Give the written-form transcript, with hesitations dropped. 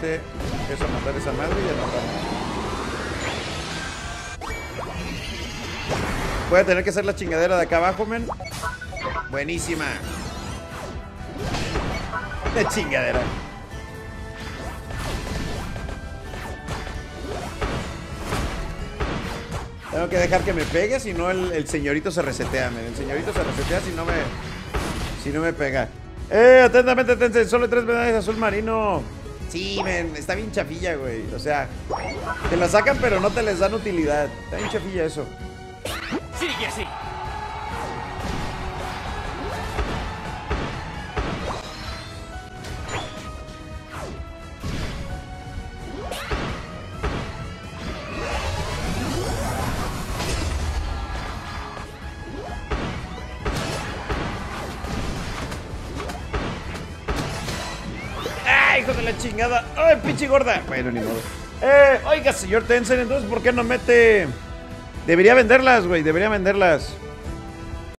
este. Empiezo a matar esa madre y ya matamos. Voy a tener que hacer la chingadera de acá abajo, men. Buenísima. De chingadera. Tengo que dejar que me pegue, si no el señorito se resetea, men. El señorito se resetea si no me pega. Atentamente, Tencent, solo 3 medallas azul marino. Sí, men, está bien chafilla, güey. O sea, te la sacan pero no te les dan utilidad. Está bien chafilla eso. Sigue así. Hijo de la chingada. Ay, pinche gorda. Bueno, ni modo. Oiga, señor Tencent, entonces, ¿por qué no mete? Debería venderlas, güey. Debería venderlas.